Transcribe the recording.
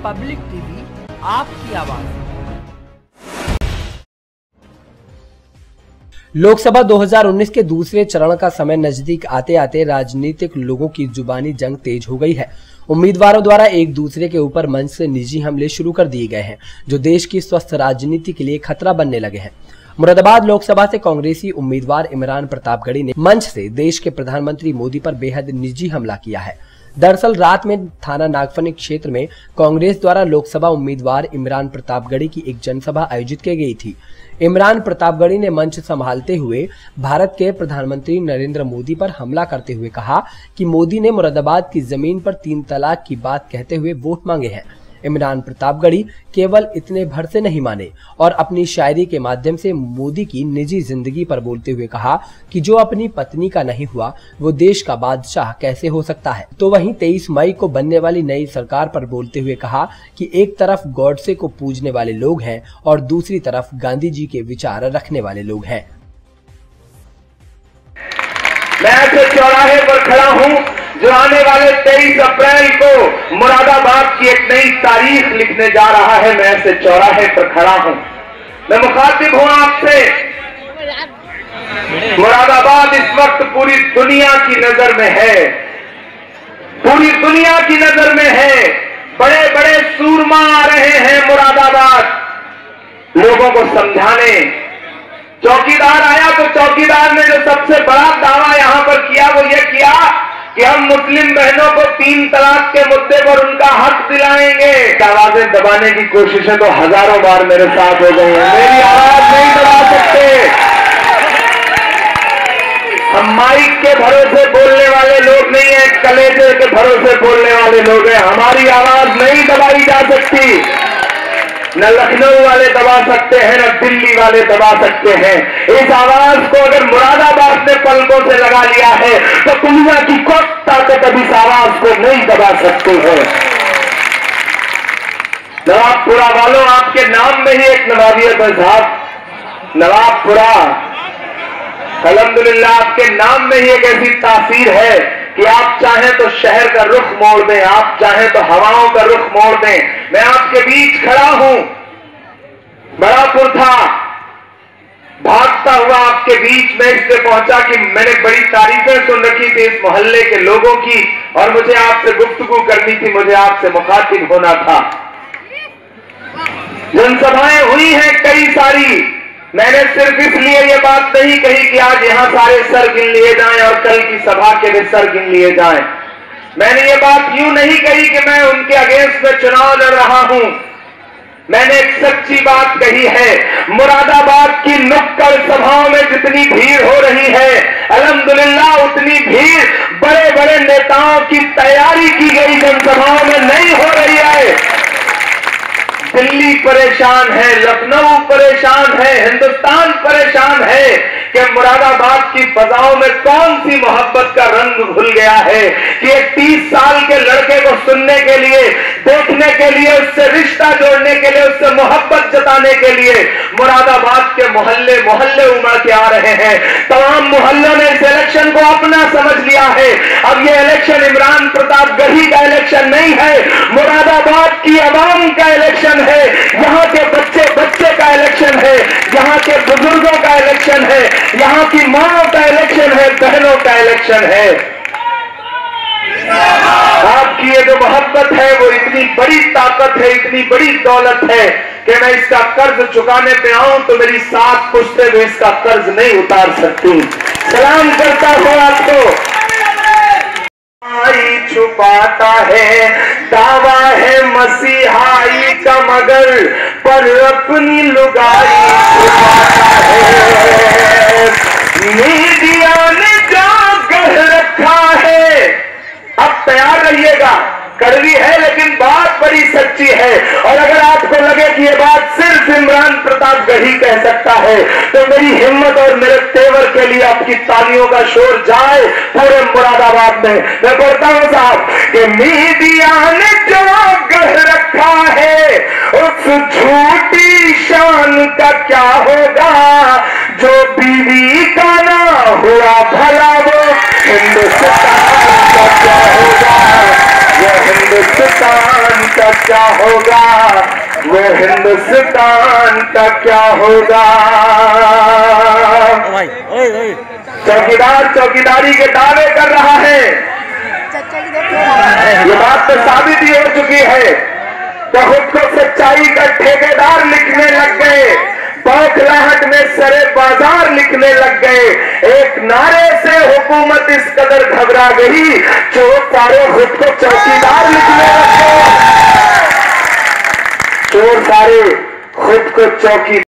Public TV, आपकी आवाज। लोकसभा 2019 के दूसरे चरण का समय नजदीक आते आते राजनीतिक लोगों की जुबानी जंग तेज हो गई है। उम्मीदवारों द्वारा एक दूसरे के ऊपर मंच से निजी हमले शुरू कर दिए गए हैं, जो देश की स्वस्थ राजनीति के लिए खतरा बनने लगे हैं। मुरादाबाद लोकसभा से कांग्रेसी उम्मीदवार इमरान प्रतापगढ़ी ने मंच से देश के प्रधानमंत्री मोदी पर बेहद निजी हमला किया है। दरअसल रात में थाना नागफनी क्षेत्र में कांग्रेस द्वारा लोकसभा उम्मीदवार इमरान प्रतापगढ़ी की एक जनसभा आयोजित की गई थी। इमरान प्रतापगढ़ी ने मंच संभालते हुए भारत के प्रधानमंत्री नरेंद्र मोदी पर हमला करते हुए कहा कि मोदी ने मुरादाबाद की जमीन पर 3 तलाक की बात कहते हुए वोट मांगे हैं। इमरान प्रतापगढ़ी केवल इतने भर से नहीं माने और अपनी शायरी के माध्यम से मोदी की निजी जिंदगी पर बोलते हुए कहा कि जो अपनी पत्नी का नहीं हुआ वो देश का बादशाह कैसे हो सकता है। तो वहीं 23 मई को बनने वाली नई सरकार पर बोलते हुए कहा कि एक तरफ गॉडसे को पूजने वाले लोग हैं और दूसरी तरफ गांधी जी के विचार रखने वाले लोग हैं। मैं चौराहे पर खड़ा हूं जो आने वाले 23 अप्रैल को मुरादाबाद की एक नई तारीख लिखने जा रहा है। मैं ऐसे चौराहे पर खड़ा हूं, मैं मुखातिब हूं आपसे। मुरादाबाद इस वक्त पूरी दुनिया की नजर में है, पूरी दुनिया की नजर में है। बड़े बड़े सूरमा आ रहे हैं मुरादाबाद लोगों को समझाने। चौकीदार आया तो चौकीदार ने जो सबसे बड़ा दावा यहां पर किया वो ये किया कि हम मुस्लिम बहनों को 3 तलाक के मुद्दे पर उनका हक दिलाएंगे। आवाजें दबाने की कोशिशें तो हजारों बार मेरे साथ हो गई हैं, मेरी आवाज नहीं दबा सकते। हम माइक के भरोसे बोलने वाले लोग नहीं है, कलेजे के भरोसे बोलने वाले लोग हैं। हमारी आवाज नहीं दबाई जा सकती। न लखनऊ वाले दबा सकते हैं, न दिल्ली वाले दबा सकते हैं। इस आवाज को अगर मुरादाबाद ने पलकों से लगा लिया है तो दुनिया की कोई ताकत अब इस आवाज को नहीं दबा सकती है। नवाबपुरा वालों, आपके नाम में ही एक नवाबियत है साहब। नवाबपुरा अल्हम्दुलिल्लाह आपके नाम में ही एक ऐसी तासीर है कि आप चाहें तो शहर का रुख मोड़ दें, आप चाहें तो हवाओं का रुख मोड़ दें। मैं आपके बीच खड़ा हूं, बड़ापुर था, भागता हुआ आपके बीच में इसलिए पहुंचा कि मैंने बड़ी तारीफें सुन रखी थी इस मोहल्ले के लोगों की और मुझे आपसे गुफ्तगू करनी थी, मुझे आपसे मुखातिब होना था। जनसभाएं हुई हैं कई सारी। मैंने सिर्फ इसलिए ये बात नहीं कही कि आज यहां सारे सर गिन लिए जाएं और कल की सभा के भी सर गिन लिए जाएं। मैंने ये बात यूं नहीं कही कि मैं उनके अगेंस्ट में चुनाव लड़ रहा हूं। मैंने एक सच्ची बात कही है। मुरादाबाद की नुक्कड़ सभाओं में जितनी भीड़ हो रही है अल्हम्दुलिल्लाह उतनी भीड़ बड़े बड़े नेताओं की तैयारी की गई जनसभाओं में नहीं हो रही है। दिल्ली परेशान है, लखनऊ परेशान है, हिंदुस्तान परेशान है कि मुरादाबाद की फजाओं में कौन सी मोहब्बत का रंग घुल गया है कि एक 30 साल के लड़के को सुनने के लिए, देखने के लिए, उससे रिश्ता जोड़ने के लिए, उससे मोहब्बत जताने के लिए मुरादाबाद के मोहल्ले मोहल्ले उमड़ के आ रहे हैं। तमाम मोहल्लों ने इस इलेक्शन को अपना समझ लिया है। अब ये इलेक्शन इमरान प्रतापगढ़ी का इलेक्शन नहीं है, मुरादाबाद की आवाम का इलेक्शन है। यहाँ के बच्चे बच्चे का इलेक्शन है, यहाँ के बुजुर्गों का इलेक्शन है, यहाँ की माओ का इलेक्शन है, बहनों का इलेक्शन है। आपकी ये जो मोहब्बत है वो इतनी बड़ी ताकत है, इतनी बड़ी दौलत है कि मैं इसका कर्ज चुकाने पे आऊं तो मेरी 7 पुश्तें भी इसका कर्ज नहीं उतार सकती। सलाम करता हूं आपको। छुपाता है दावा है मसीहाई का मगर पर अपनी लुगाई छुपाता है। मीडिया ने जो गढ़ रखा है, अब तैयार रहिएगा, कड़वी है लेकिन बात बड़ी सच्ची है। और अगर आपको लगे कि ये बात सिर्फ इमरान प्रतापगढ़ी कह सकता है तो मेरी हिम्मत और मेरे तेवर के लिए आपकी तालियों का शोर जाए पूरे मुरादाबाद में। मैं बोलता हूं साहब कि मीडिया ने जो गढ़ रखा है उस झूठी शान का क्या होगा, जो बीवी का ना हुआ भला वो हिंदुस्तान का क्या होगा, वो हिंदुस्तान का का क्या होगा, वो हिंदुस्तान का क्या होगा। चौकीदार चौकीदारी के दावे कर रहा है, ये बात तो साबित ही हो चुकी है। तो खुद को सच्चाई का ठेकेदार लिखने लग गए, बौखलाहट में सरे बाजार लिखने लग गए। एक नारे से हुकूमत इस कदर घबरा गई, चोर सारे खुद को चौकीदार लिखने लग गए। चोर सारे खुद को चौकी